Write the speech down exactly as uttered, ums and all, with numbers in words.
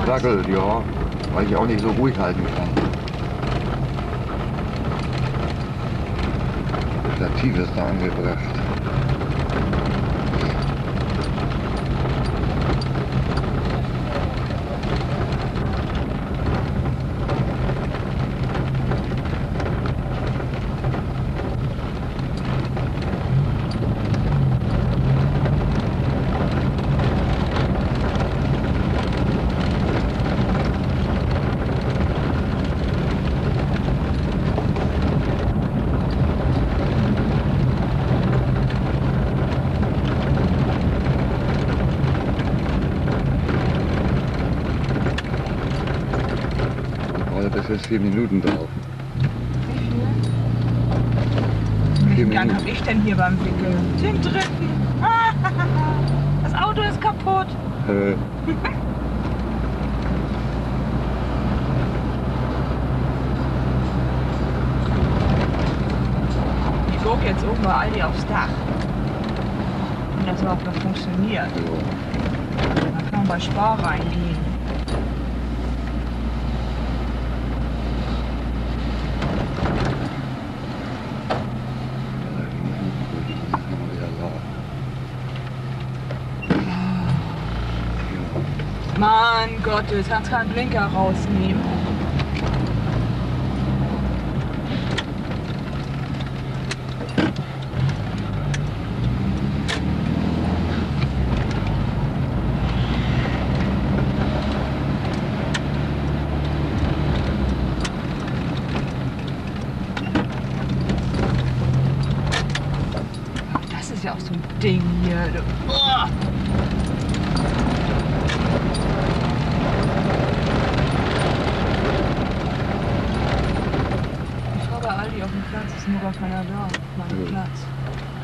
Wackelt, ja, weil ich auch nicht so ruhig halten kann. Das Stativ ist da angebracht. Das ist vier Minuten drauf. Wie Vier viel Gang Minuten. habe ich denn hier beim Wickeln? Den dritten. Das Auto ist kaputt. Äh, Ich gucke jetzt oben bei Aldi aufs Dach. Und das überhaupt noch funktioniert. so. Da kann man bei Spar reingehen. Mann Gott, du kannst keinen Blinker rausnehmen. Das ist ja auch so ein Ding hier. Oh. Ich war bei Aldi auf dem Platz, ist nur gar keiner da. Mein Ja. Platz.